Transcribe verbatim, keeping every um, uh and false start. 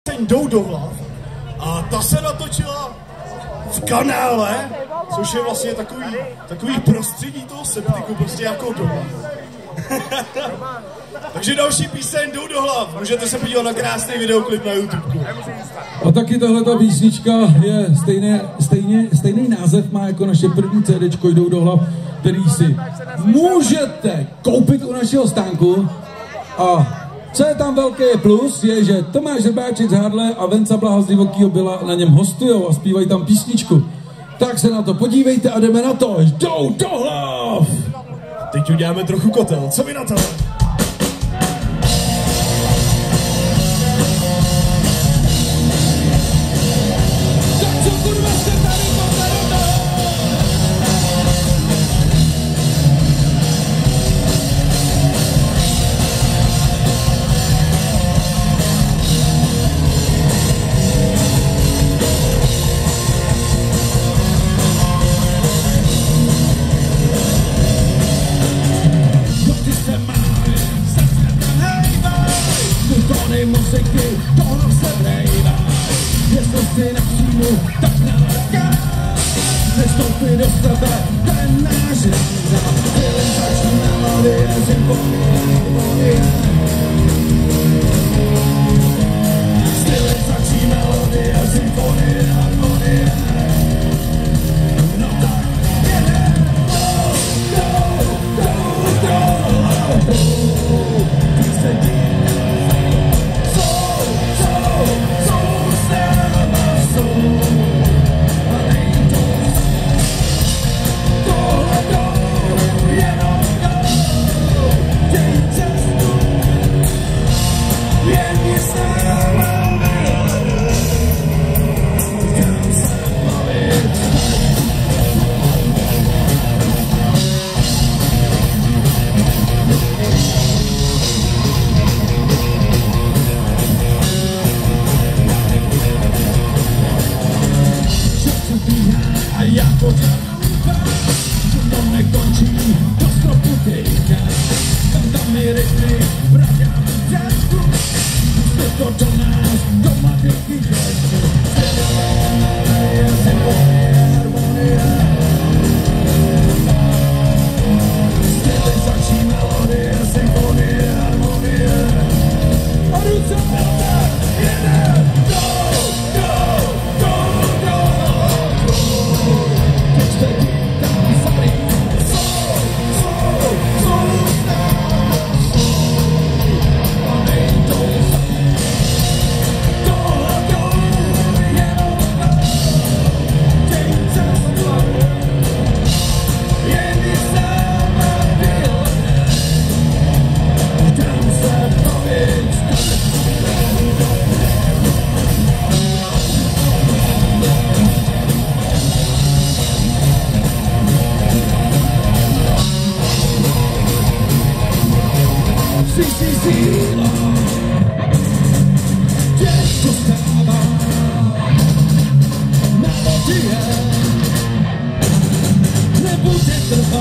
píseň Jdou do hlav a ta se natočila v kanále, což je vlastně takový, takový prostředí toho septiku, prostě jako doma. Takže další píseň Jdou do hlav. Můžete se podívat na krásný videoklip na YouTube. A taky tahleta písnička je stejné, stejně, stejný název má jako naše první CDčko Jdou do hlav, který si můžete koupit u našeho stánku. A co je tam velký plus, je, že Tomáš Řebáček z Hardle a Venca Blaha z Divokýho Byla na něm hostujou a zpívají tam písničku. Tak se na to podívejte a jdeme na to. Jdou do hlav! Teď uděláme trochu kotel. Co vy na to? Muziky, tohle se vrejvá. Jestli si napříjmu, tak nalaka. Nestoupí do sebe, ten náš rázá. Civilizační melodie, symfonie, harmonie. Civilizační melodie, symfonie, harmonie. No tak jede. Do, do, do, do. Ty se díš. A já pořádám, to nekončí, do stropu tejka. Tam tam mi rytmy, vrátám dětku. Puste to do nás, do matilky dětku. Civilizační symfonie, harmonie. Civilizační melodie, symfonie, harmonie. A ruce melodie, jede, go, go, go, go. Síla, těžko stává melodie, nebude trvat.